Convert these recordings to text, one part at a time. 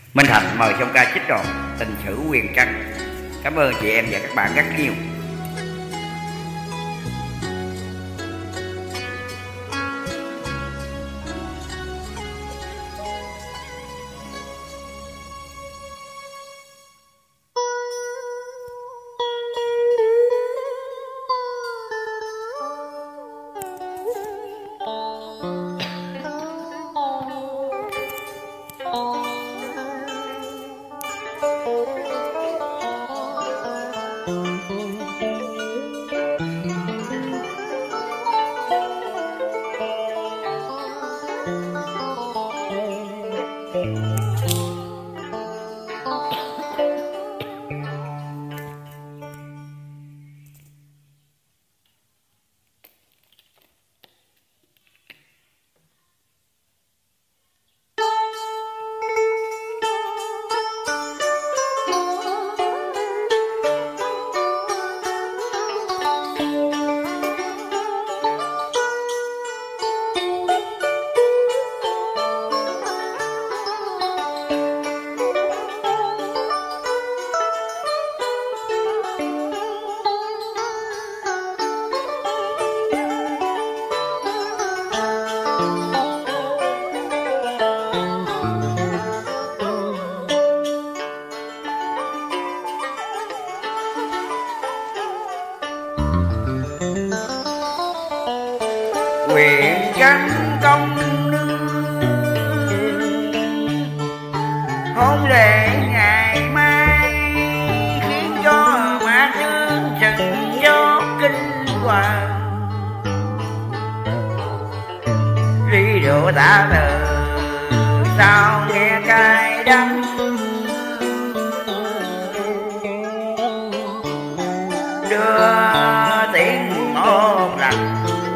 Minh Thành mời trong ca trích đoạn Tình Sử Quyền Trăng. Cảm ơn chị em và các bạn rất nhiều. Quyền Trăng công nương hôn lễ ngày mai, khiến cho má nương trần gió kinh hoàng. Ly rượu tạ từ sao nghe cay đắng, đưa tiếng một lần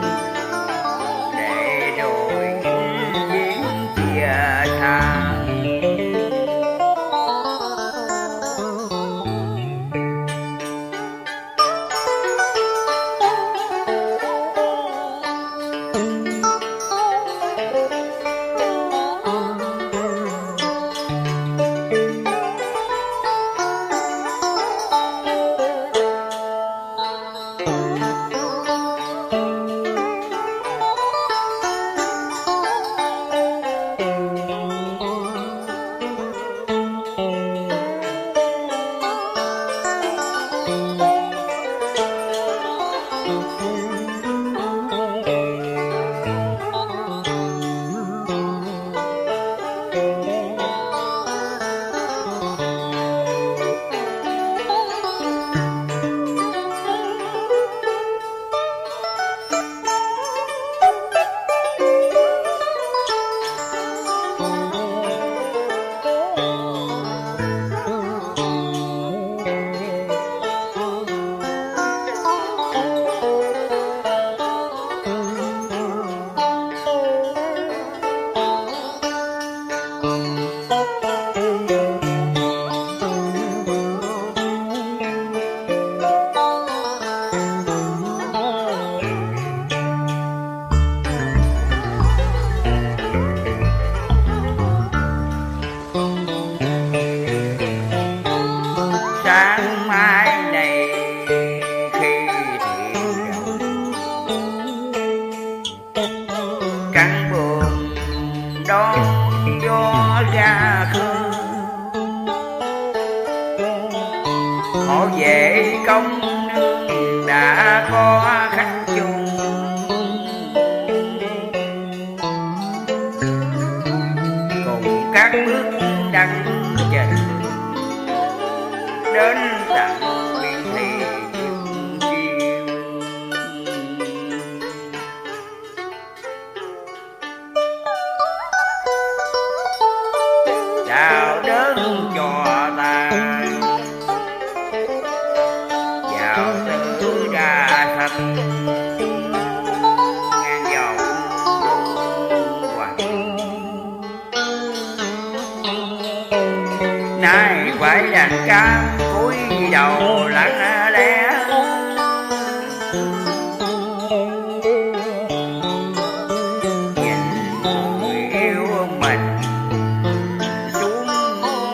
sáng mai này khi thiền căn buồn đón gió ra khơi, họ về công nương đã có khách chung, cùng các bước đăng trình đến tận miền thị chiều. Chào đến trò tàn vào tứ đa thành, ngang dòng hoàng nay phải đàn cam cúi đầu lặng lẽ, nhìn người yêu mình xuống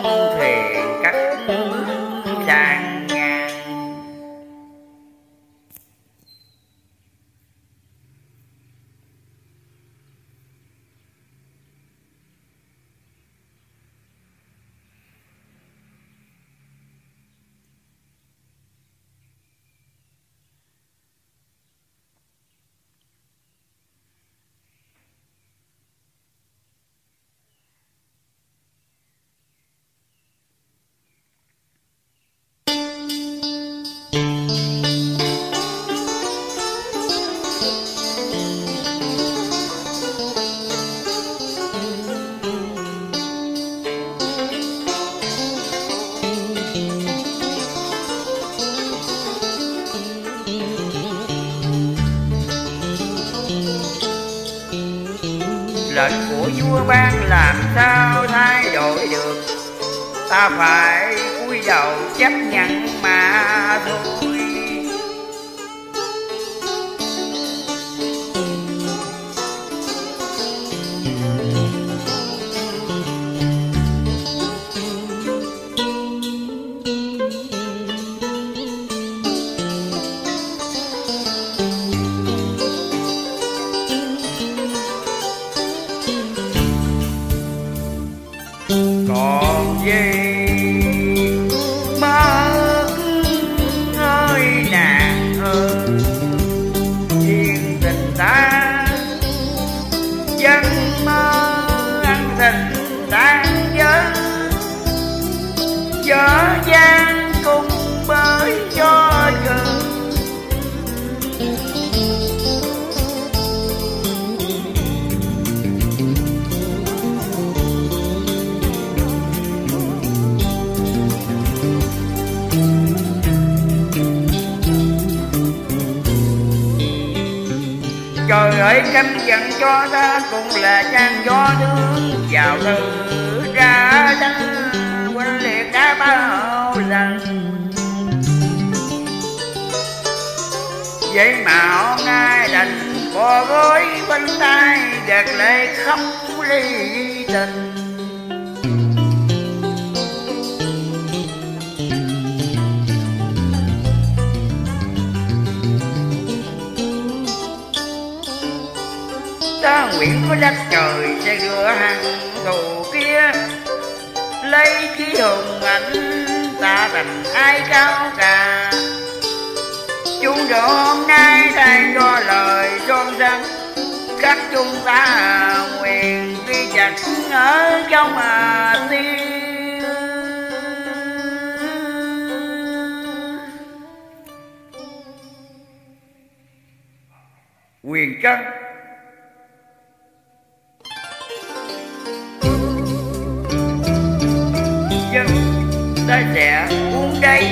lệnh của vua ban làm sao thay đổi được, ta phải cúi đầu chấp nhận mà thôi. Còn gì mất ơi nàng ơi, thiên tình ta vẫn mơ ăn tình tan vỡ, dở dang cùng bởi cho trời. Trời ơi căm giận cho ta cũng là trang gió thương vào từ ra đất, quanh liệt đã bao lần. Vậy mà hôm nay đành bò gối bên tay gạt lệ khóc ly tình. Ta nguyện có đất trời sẽ rửa hàng thù kia, lấy khí hùng ảnh ta thành ai cao cả. Chúng độ hôm nay thay cho lời son sắt, các chúng ta nguyện ghi chặt ở trong tim. Quyền Trân. Dân ta sẽ uống đây.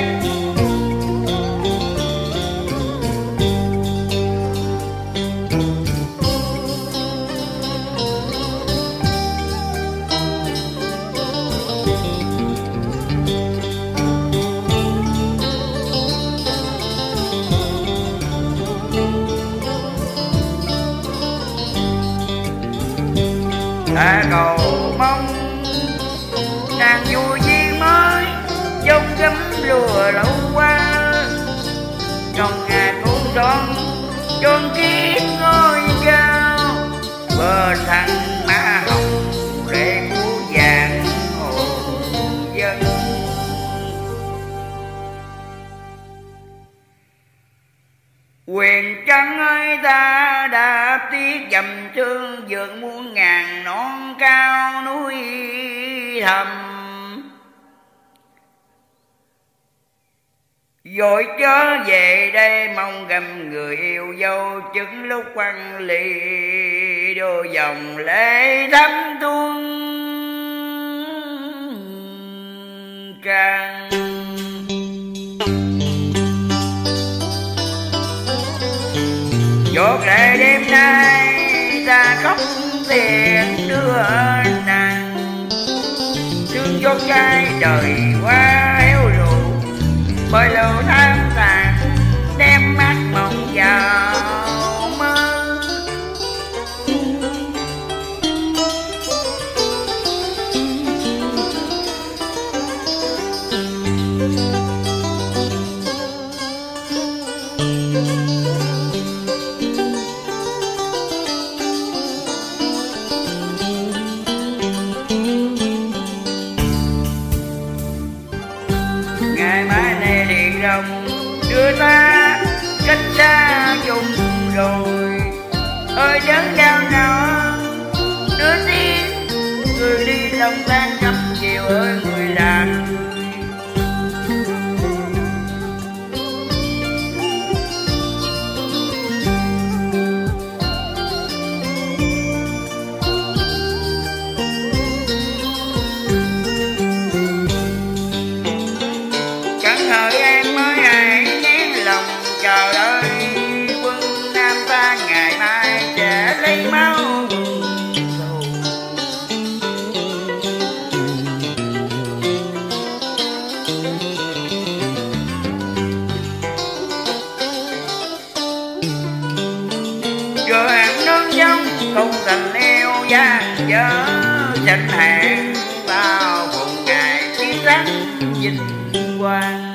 Ta cầu mong nàng vui duyên mới giống gấm lùa lâu qua, trong ngày cũng đón tròn kiếp ngôi cao, bờ thằng má hồng lệ của vàng hồn dân. Quyền Trân ơi ta đã tiếc dầm thương vượt muôn ngàn non cao núi thầm, vội chớ về đây mong gặp người yêu dâu chứng lúc quăng ly đôi dòng lệ thấm tuôn tràn. Chốt lại đêm nay ta khóc tiền đưa nàng, thương chốt trai đời quá héo rượu, bởi lâu tham tàn đem mắt mộng vào mơ. Ngày mai này điện đồng đưa ta cách xa chung rồi, ơi đớn đau nào đưa tiếng người đi lòng tan cắm chiều ơi người làm. Chẳng hỡi em mới hãy nén lòng chờ đợi quân Nam ta ngày mai sẽ lấy má không cần nêu gian dở tranh hẹn bao cùng ngày chiến thắng vinh quang.